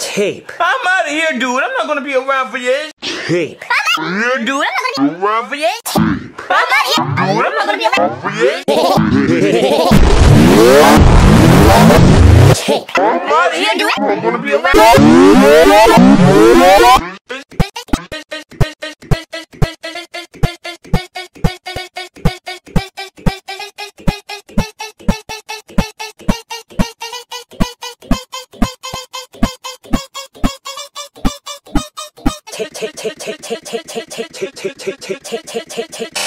Tape. I'm out of here, dude. I'm not gonna be around for this. Tape. I'm out of here, dude. I'm not gonna be around for this. I'm out of here, dude. I'm not gonna be around for this. Tape. I'm out of here, dude. I'm not gonna be around. Tape.